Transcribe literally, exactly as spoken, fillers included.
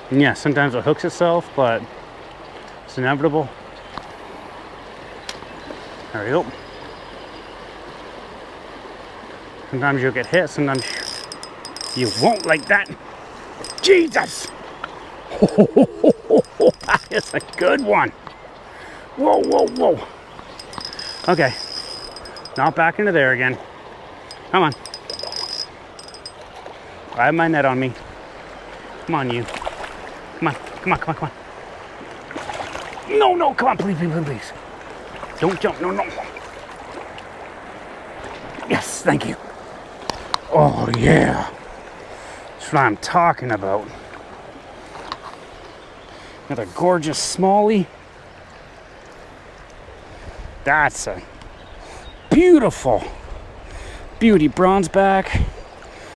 And yeah, sometimes it hooks itself, but it's inevitable. There we go. Sometimes you'll get hit, sometimes you won't like that. Jesus! That is a good one. Whoa, whoa, whoa. Okay. Not back into there again. Come on. I have my net on me. Come on, you. Come on, come on, come on, come on. No, no, come on, please, please, please. Don't jump, no, no. Yes, thank you. Oh, yeah. That's what I'm talking about. Another gorgeous smallie. That's a beautiful beauty bronze back.